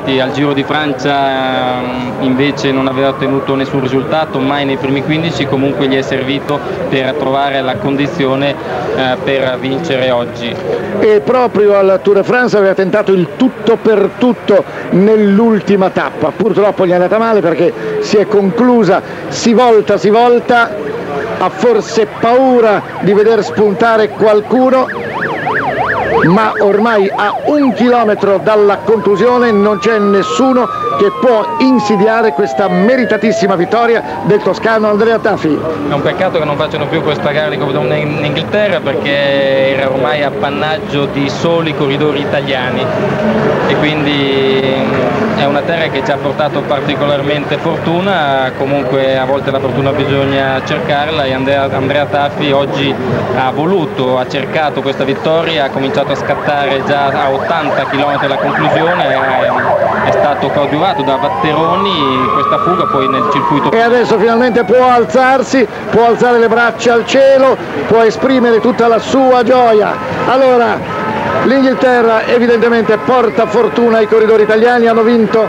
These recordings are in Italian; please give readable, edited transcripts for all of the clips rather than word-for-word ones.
complimenti. Al Giro di Francia invece non aveva ottenuto nessun risultato, mai nei primi 15, comunque gli è servito per trovare la condizione per vincere oggi. E proprio al Tour de France aveva tentato il tutto per tutto nell'ultima tappa, purtroppo gli è andata male perché si è conclusa, si volta, ha forse paura di veder spuntare qualcuno, ma ormai a 1 chilometro dalla conclusione non c'è nessuno che può insidiare questa meritatissima vittoria del toscano Andrea Tafi. È un peccato che non facciano più questa gara di Coppa del Mondo in Inghilterra, perché era ormai appannaggio di soli corridori italiani e quindi è una terra che ci ha portato particolarmente fortuna. Comunque a volte la fortuna bisogna cercarla e Andrea Tafi oggi ha cercato questa vittoria, ha cominciato a scattare già a 80 km dalla conclusione, è stato coadiuvato da Vatteroni in questa fuga poi nel circuito. E adesso finalmente può alzarsi, può alzare le braccia al cielo, può esprimere tutta la sua gioia. Allora, l'Inghilterra evidentemente porta fortuna ai corridori italiani, hanno vinto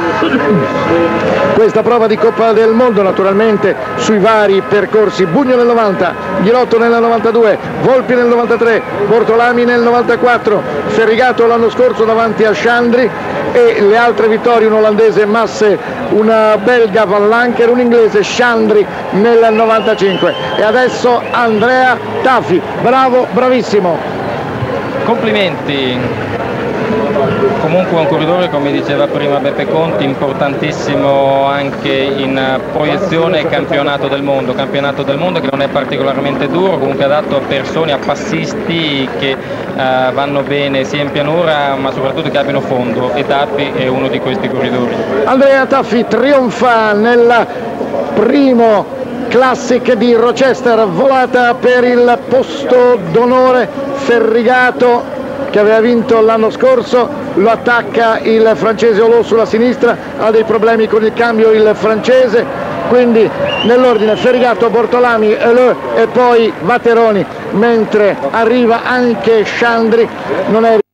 questa prova di Coppa del Mondo naturalmente sui vari percorsi. Bugno nel 90, Ghirotto nel 92, Volpi nel 93, Bortolami nel 94, Ferrigato l'anno scorso davanti a Chandri, e le altre vittorie: un olandese Masse, una belga Van Lanker, un inglese Chandri nel 95. E adesso Andrea Tafi, bravo, bravissimo. Complimenti. Comunque un corridore, come diceva prima Beppe Conti, importantissimo anche in proiezione campionato del mondo che non è particolarmente duro, comunque adatto a persone, a passisti che vanno bene sia in pianura ma soprattutto che abbiano fondo, e Tafi è uno di questi corridori. Andrea Tafi trionfa nel primo Classic di Rochester, volata per il posto d'onore. Ferrigato, che aveva vinto l'anno scorso, lo attacca il francese Olò sulla sinistra, ha dei problemi con il cambio il francese, quindi nell'ordine Ferrigato, Bortolami, Eleu e poi Vatteroni, mentre arriva anche Chandri. Non è